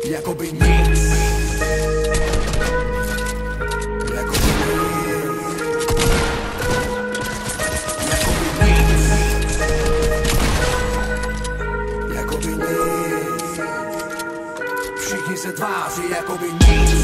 jakoby nic. Jakoby nic. Jakoby nic. Všichni se tváří jakoby nic.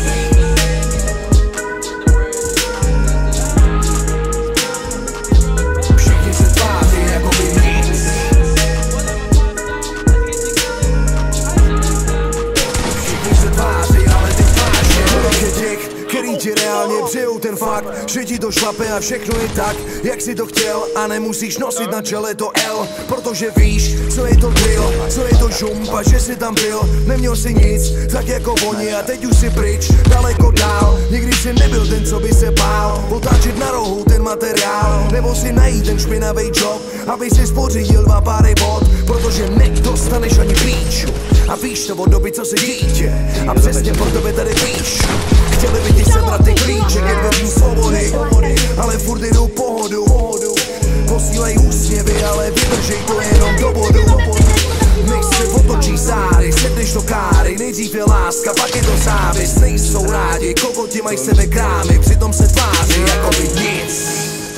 Který ti reálně přejou ten fakt, že ti to šlape a všechno je tak, jak si to chtěl, a nemusíš nosit na čele to L, protože víš, co je to drill, co je to žump a že jsi tam byl, neměl si nic, tak jako oni a teď už si pryč, daleko dál, nikdy jsi nebyl ten, co by se bál, otáčet na rohu ten materiál, nebo si najít ten špinavý job, aby si spořídil 2 páry bod, protože nedostaneš ani píču. A víš to od doby, co jsi dítě, a přesně pro tebe tady píšu. Chtěli by ti sebrat ty klíče ke dveřím svobody, ale furt jdou pohodu. Posílej úsměvy, ale vydržej to jenom do bodu. Než se otočí záry, sedneš do káry, nejdřív je láska, pak je to závist. Nejsou rádi, kokoti mají sebe krámy, přitom se tváří jakoby nic.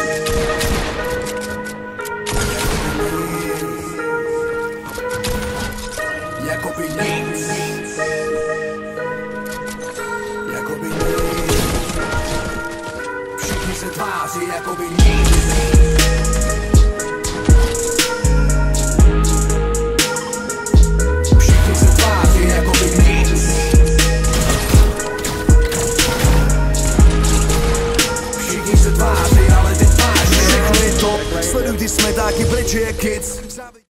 Jakoby nic. Jakoby nic. Všichni se tváří jakoby nic. Všichni se tváří jakoby nic. Všichni se tváří, ale ty tváří. Všechno je top, sleduj ty smetáky, pryč je kids.